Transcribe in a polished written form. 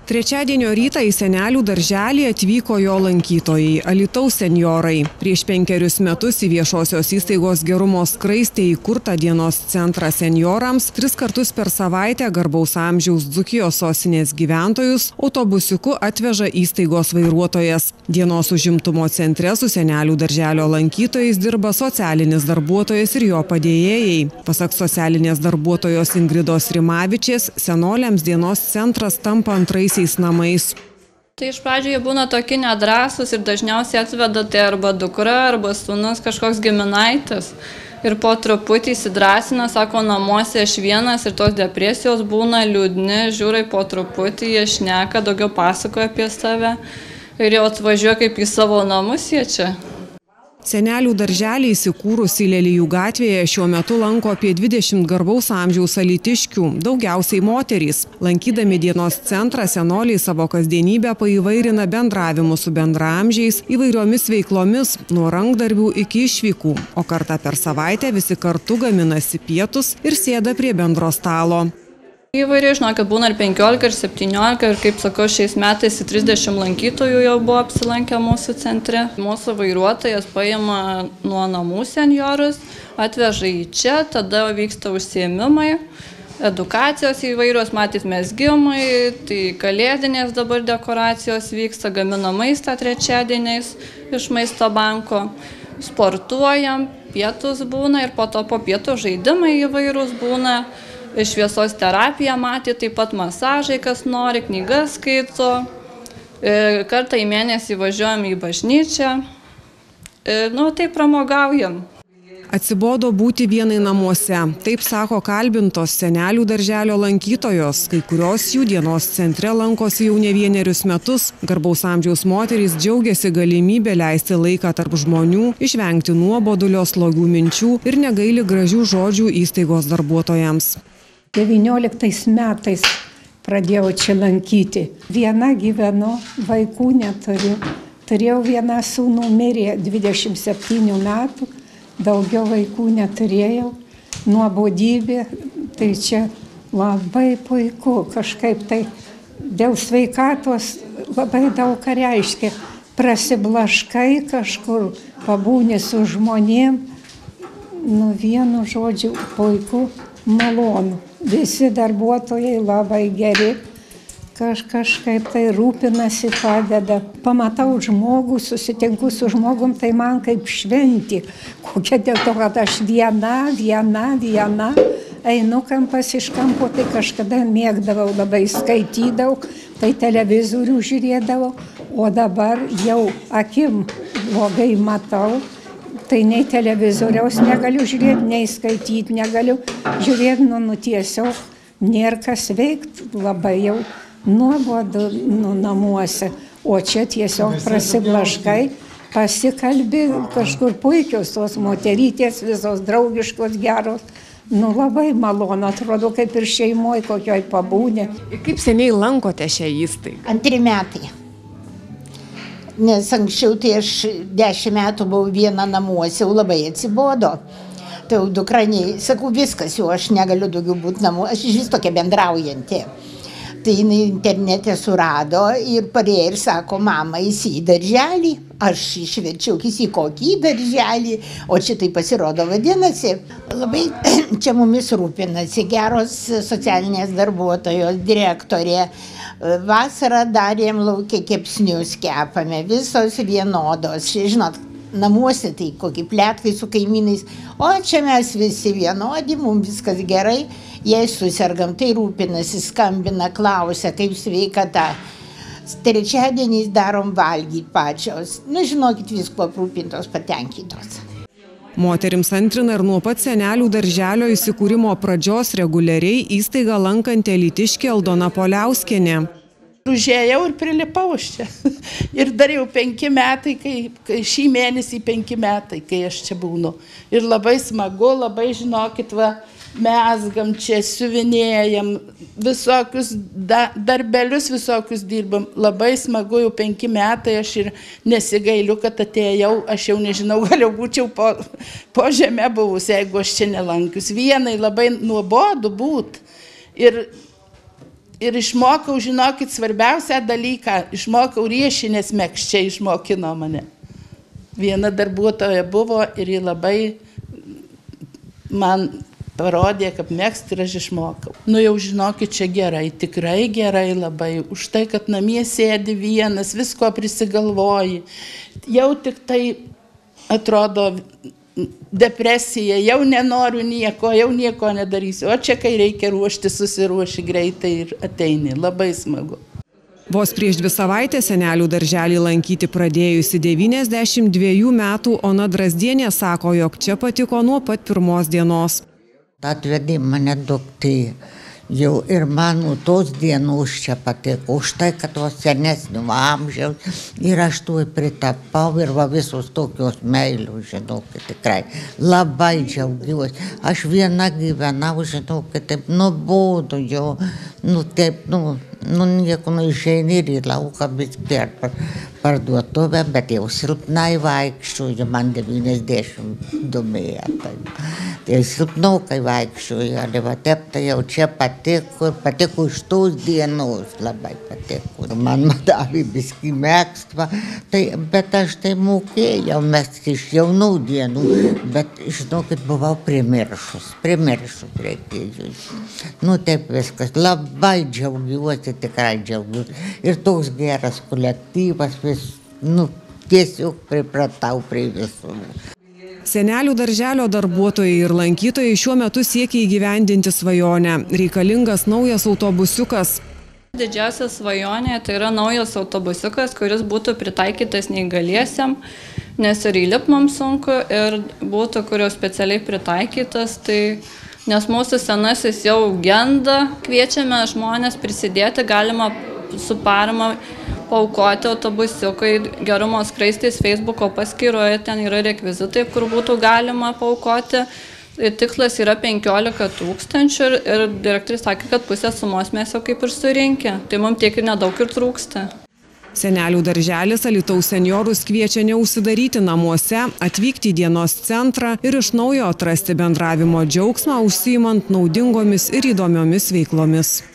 Trečiadienio rytą į senelių darželį atvyko jo lankytojai – Alytaus senjorai. Prieš 5 metus į viešosios įstaigos Gerumo skraistė įkurtą dienos centrą senjorams 3 kartus per savaitę garbaus amžiaus Dzūkijos sostinės gyventojus autobusiuku atveža įstaigos vairuotojas. Dienos užimtumo centre su senelių darželio lankytojais dirba socialinis darbuotojas ir jo padėjėjai. Pasak socialinės darbuotojos Ingridos Rimavičės, senoliams dienos centras tampa antraisiais namais. Tai iš pradžių jie būna tokie nedrąsūs ir dažniausiai atveda tai arba dukra, arba sūnus, kažkoks giminaitis. Ir po truputį įsidrąsina, sako, namuose aš vienas ir tos depresijos būna liūdni, žiūrai po truputį, jie šneka, daugiau pasakoja apie save ir jau atvažiuoja kaip į savo namus jie čia. Senelių darželį įsikūrusi Lelijų gatvėje šiuo metu lanko apie 20 garbaus amžiaus alytiškių, daugiausiai moterys. Lankydami dienos centrą senoliai savo kasdienybę paįvairina bendravimu su bendraamžiais, įvairiomis veiklomis, nuo rankdarbių iki išvykų, o kartą per savaitę visi kartu gaminasi pietus ir sėda prie bendro stalo. Įvairiai, žinokit, būna ir 15, ir 17, ir kaip sakau, šiais metais 30 lankytojų jau buvo apsilankę mūsų centre. Mūsų vairuotojas paima nuo namų senjorus, atveža į čia, tada vyksta užsiėmimai, edukacijos įvairios, matyt, mezgimai, tai kalėdinės dabar dekoracijos vyksta, gamina maistą trečiadieniais iš maisto banko, sportuojam, pietus būna ir po to po pietų žaidimai įvairūs būna. Šviesos terapija matė, taip pat masažai, kas nori, knygas skaito. Kartą į mėnesį važiuojam į bažnyčią. Taip pramogaujam. Atsibodo būti vienai namuose. Taip sako kalbintos senelių darželio lankytojos, kai kurios jų dienos centre lankosi jau ne vienerius metus. Garbaus amžiaus moterys džiaugiasi galimybę leisti laiką tarp žmonių, išvengti nuobodulio, slogių minčių ir negaili gražių žodžių įstaigos darbuotojams. 19 metais pradėjau čia lankyti. Viena gyvenu, vaikų neturiu. Turėjau vieną sūnų, mirė 27 metų, daugiau vaikų neturėjau. Nuobodybė, tai čia labai puiku, kažkaip tai dėl sveikatos labai daug ką reiškia. Prasiblaškai kažkur, pabūni su žmonėm, vienu žodžiu puiku, malonu. Visi darbuotojai labai geri, kažkaip tai rūpinasi, padeda. Pamatau žmogų, susitinku su žmogum, tai man kaip šventė. Kokia dėl to, kad aš viena, einu kampas iš kampo, tai kažkada mėgdavau, labai skaitydavau, tai televizorių žiūrėdavau, o dabar jau akim blogai matau. Tai nei televizoriaus negaliu žiūrėti, nei skaityti negaliu žiūrėti, tiesiog nėra kas veikti, labai jau nuobodu namuose. O čia tiesiog prasiblaškai, pasikalbi, kažkur puikios tos moterytės, visos draugiškos, geros. Labai malonu, atrodo, kaip ir šeimoje kokioj pabūnė. Kaip seniai lankote šią įstaigą? 2 metai. Nes anksčiau tai aš 10 metų buvau viena namuose, jau labai atsibodo. Tai jau dukra, sakau, viskas, jau aš negaliu daugiau būti namu, aš iš vis tokia bendraujantė. Tai jinai internete surado ir parėjo ir sako, mama, įsi į darželį. Aš išverčiau į kokį darželį, o čia tai pasirodo vadinasi. Labai čia mumis rūpinasi, geros socialinės darbuotojos, direktorė. Vasarą darėm lauke kepsnius, kepame, visos vienodos. Žinot, namuose tai kokie pletkai su kaimynais, o čia mes visi vienodi, mums viskas gerai. Jei susergam, tai rūpinasi, skambina, klausia, kaip sveikata. Trečiadieniais darom valgyti pačios. Žinokit, visko aprūpintos, patenkintos. Moterims antrina ir nuo pat senelių darželio įsikūrimo pradžios reguliariai įstaigą lankanti alytiškė Aldona Poliauskienė. Užėjau ir prilipau čia. Ir dar jau 5 metai, šį mėnesį 5 metai, kai aš čia būnu. Ir labai smagu, labai žinokit, mesgam čia, siuvinėjam, visokius darbelius visokius dirbam. Labai smagu, jau 5 metai, aš ir nesigailiu, kad atėjau, aš jau nežinau, gal jau būčiau po žemę buvus, jeigu aš čia nelankius. Vienai labai nuobodu būt. Ir Ir išmokau, žinokit, svarbiausią dalyką, išmokau riešinės mekščiai, išmokino mane. Viena darbuotoja buvo ir ji labai man parodė, kaip mėgsti ir aš išmokau. Nu jau žinokit, čia gerai, tikrai gerai labai, už tai, kad namie sėdi vienas, visko prisigalvoji. Jau tik tai atrodo depresija, jau nenoriu nieko, jau nieko nedarysiu. O čia, kai reikia ruošti, susiruoši greitai ir ateini. Labai smagu. Vos prieš 2 savaitės senelių darželį lankyti pradėjusi 92 metų Ona Drazdienė sako, jog čia patiko nuo pat pirmos dienos. Atvedė mane duktė. Jau ir man tos dienos čia patiko, už tai, kad tos senesnių amžiaus ir aš tuoj pritapau ir va visos tokios meilių, žinokit, tikrai labai džiaugiuosi. Aš viena gyvenau, žinokit, taip nuobodu jau, taip, nieko išeini ir į lauką biskį ar parduotuvę, bet jau silpnai vaikščioju, man 92 metai. Tai silpnokai vaikščioju, ale va taip, tai jau čia patiko iš tos dienos, labai patiko. Man davė biskį mėgstvą, bet aš tai mokėjau mesti iš jaunų dienų, bet, žinokit, buvau primiršus reikėjo. Taip viskas, labai džiaugiuosi, tikrai džiaugiuosi. Ir toks geras kolektyvas, tiesiog pripratau prie visų. Senelių darželio darbuotojai ir lankytojai šiuo metu siekia įgyvendinti svajonę. Reikalingas naujas autobusiukas. Didžiausia svajonė tai yra naujas autobusiukas, kuris būtų pritaikytas neįgaliesiam, nes ir įlip mums sunku ir būtų kurio specialiai pritaikytas. Nes mūsų senasis jau genda, kviečiame žmonės prisidėti, galima su parama paaukoti autobusiukai Gerumo skraistės Facebooko paskyroje, ten yra rekvizitai, kur būtų galima paaukoti. Tikslas yra 15 000 ir direktorius sakė, kad pusę sumos mes jau kaip ir surinkę. Tai mums tiek ir nedaug ir trūksta. Senelių darželis Alytaus senjorus kviečia neužsidaryti namuose, atvykti į dienos centrą ir iš naujo atrasti bendravimo džiaugsmą, užsiimant naudingomis ir įdomiomis veiklomis.